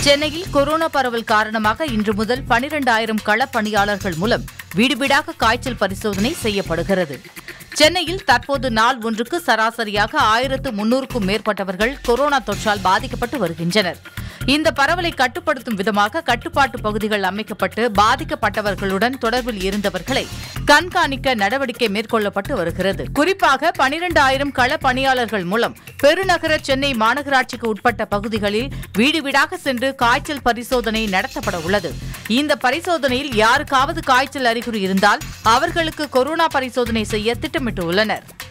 சென்னையில் கொரோனா பரவல் காரணமாக இன்று முதல் 12,000 களப்பணியாளர்கள் மூலம் வீடு வீடாக காய்ச்சல் பரிசோதனை செய்யப்படுகிறது. சென்னையில் தற்போது நாள் ஒன்றுக்கு சராசரியாக 1,300க்கும் மேற்பட்டவர்கள் கொரோனா தொற்றால் பாதிக்கப்பட்டு வருகின்றனர். இந்த பரவலை கட்டுப்படுத்தும் விதமாக கட்டுப்பாட்டு பகுதிகள் அமைக்கப்பட்டு பாதிக்கப்பட்டவர்களுடன் தொடர்பில் இருந்தவர்களை கண்காணிக்க நடவடிக்கை மேற்கொள்ளப்பட்டு வருகிறது. குறிப்பாக 12,000 களப்பணியாளர்கள் மூலம் பெருநகர சென்னை மாநகராட்சிக்கு உட்பட்ட பகுதிகளில் வீடு வீடாக சென்று காய்ச்சல் பரிசோதனை நடத்தப்பட உள்ளது. இந்த பரிசோதனையில் யாருக்காவது காய்ச்சல் அறிகுறி இருந்தால் அவர்களுக்கு கொரோனா பரிசோதனை செய்ய திட்டமிட்டுள்ளனர்.